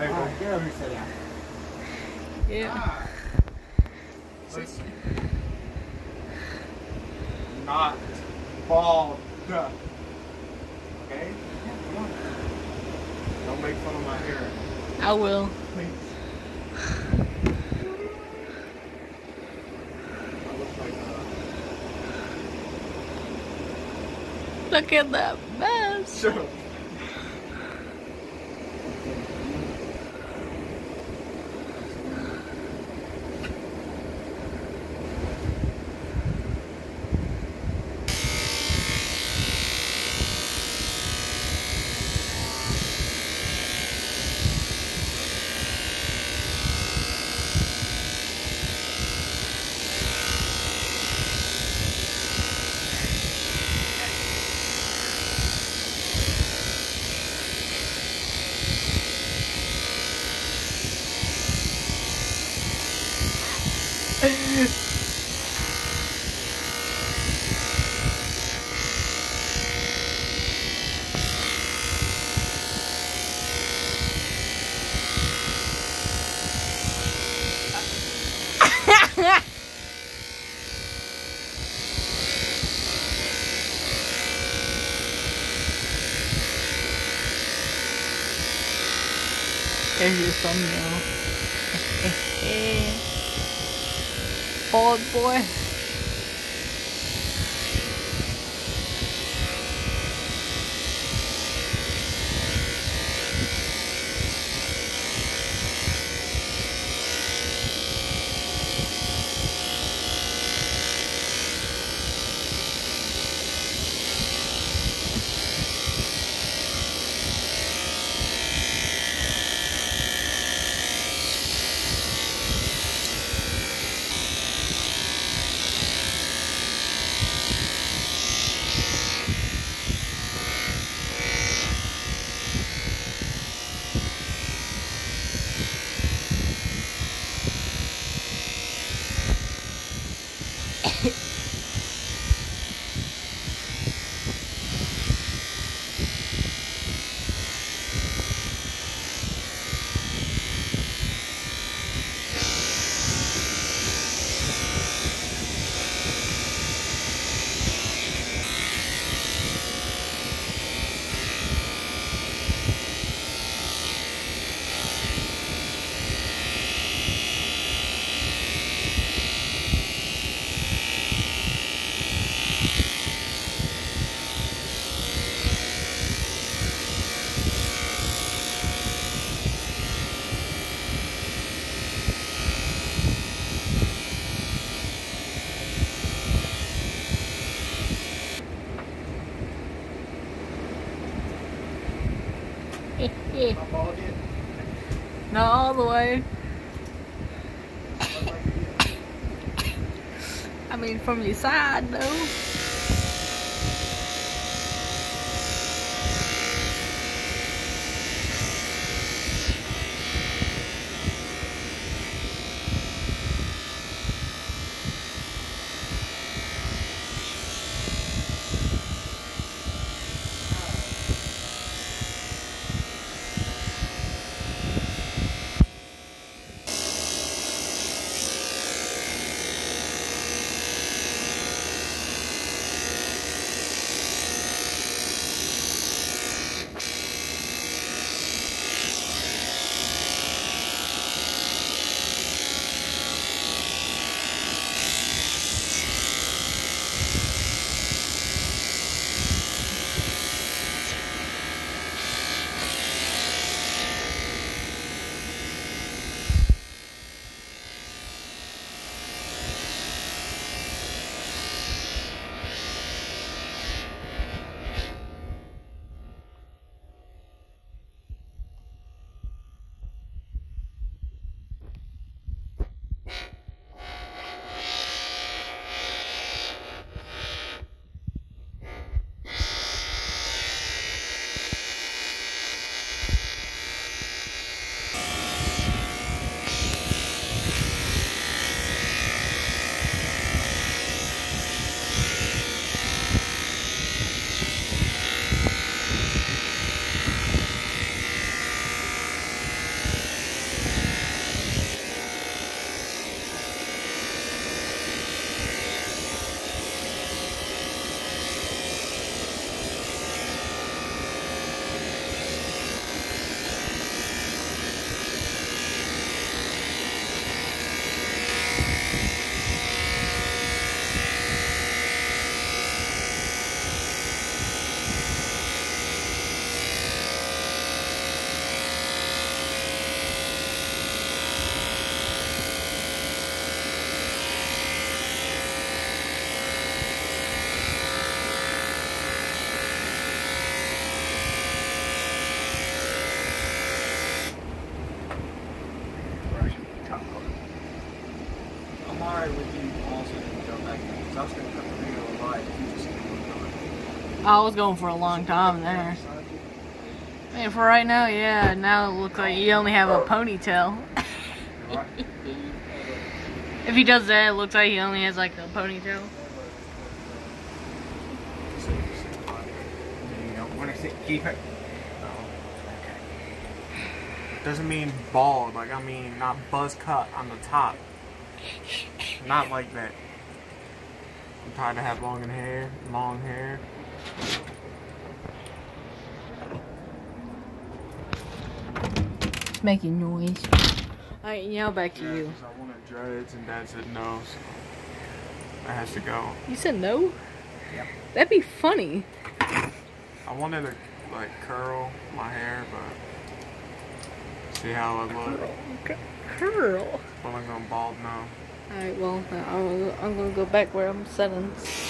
Get over here, sit down. Yeah. Listen. Not bald. Okay? Don't make fun of my hair. I will. Please. I look like Look at that mess. Shut up. There's your thumbnail. Bald boy. my bald yet. Not all the way. I mean, from your side, though. I was going for a long time there. Man, for right now, yeah. Now it looks like you only have a ponytail. If he does that, it looks like he only has like a ponytail. You don't want to keep it. Doesn't mean bald, like I mean not buzz cut on the top. Not like that. I'm tired to have long hair. It's making noise. Alright, now back to you. I wanted dreads and Dad said no, so that has to go. You said no? Yep. That'd be funny. I wanted to like curl my hair, but see how I look. Curl. Well, I'm going bald now. Alright, well, I'm gonna go back where I'm sitting.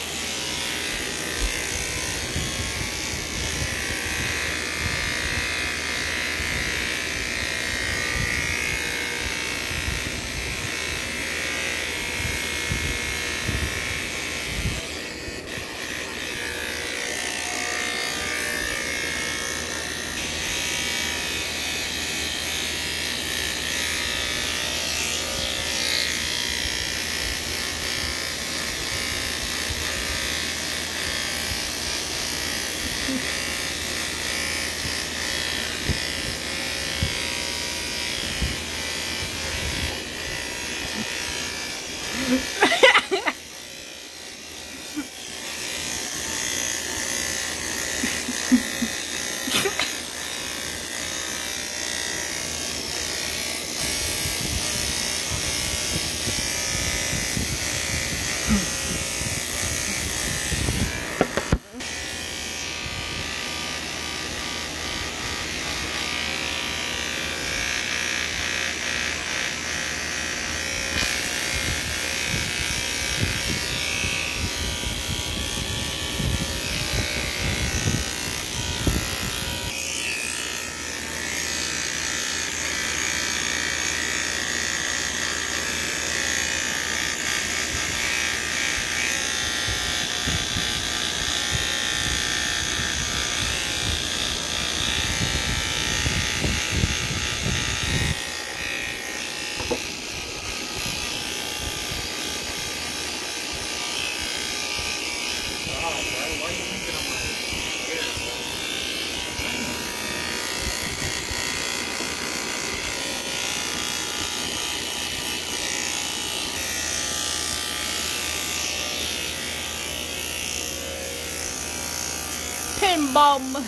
Pin bomb.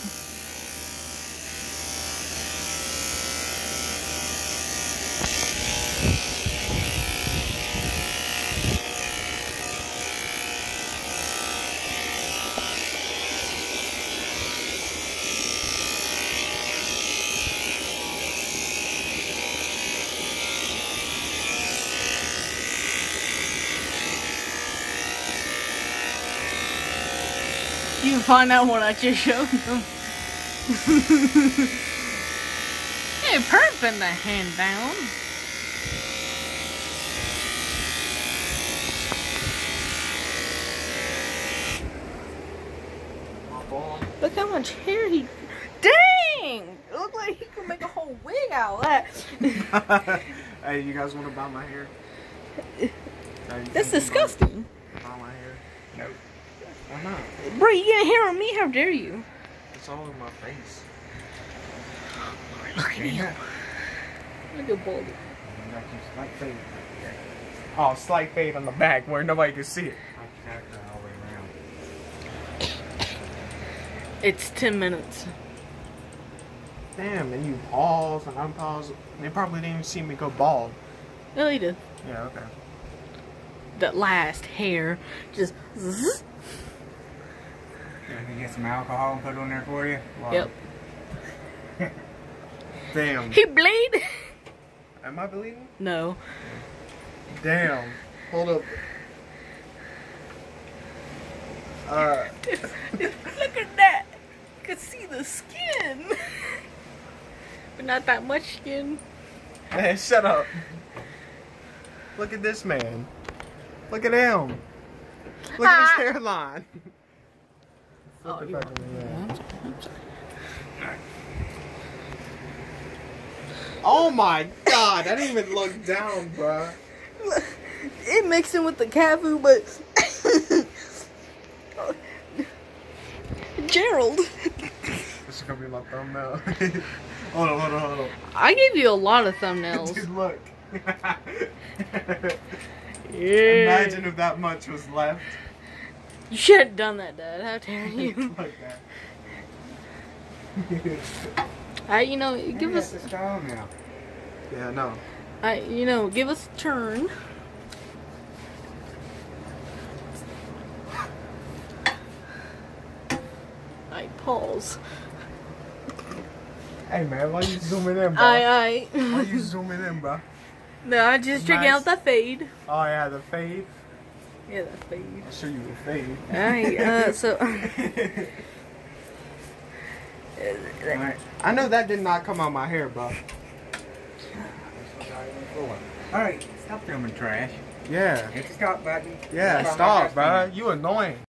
You can find out what I just showed them. Hey, Perp in the hand down. Look how much hair he... Dang! It looked like he could make a whole wig out of that. Hey, you guys want to buy my hair? That's disgusting. Buy my hair? No. Why not? Bro, you get hair on me? How dare you? It's all in my face. Look at him. Look at Baldy. Slight fade. Oh, slight fade on the back where nobody can see it. All the way around. It's 10 minutes. Damn, and you pause and unpause. They probably didn't even see me go bald. No, he did. Yeah, okay. That last hair just zzz. Can we get some alcohol and put it on there for you? Wow. Yep. Damn. He bleed? Am I bleeding? No. Damn. Hold up. Look at that. You can see the skin. But not that much skin. Man, shut up. Look at this man. Look at him. Look at his hairline. flip it back in the air. I'm sorry. Oh my god, I didn't even look down, bruh. It mixed in with the cat food, but Gerald. This is gonna be my thumbnail. hold on. I gave you a lot of thumbnails. Dude, look. Yeah. Imagine if that much was left. You should have done that, Dad. How dare you? Like that. You know, give us. the stone now. Yeah, no. You know, give us a turn. Pause. Hey man, why you zooming in, bro? Why you zooming in, bro? No, I just checking Nice. out the fade. Oh yeah, the fade. Yeah, the fade. I'll show you the fade. So. Alright. I know that did not come out my hair, bro. Alright, stop filming trash. Yeah. Hit the stop button. Yeah, stop, bro. You annoying.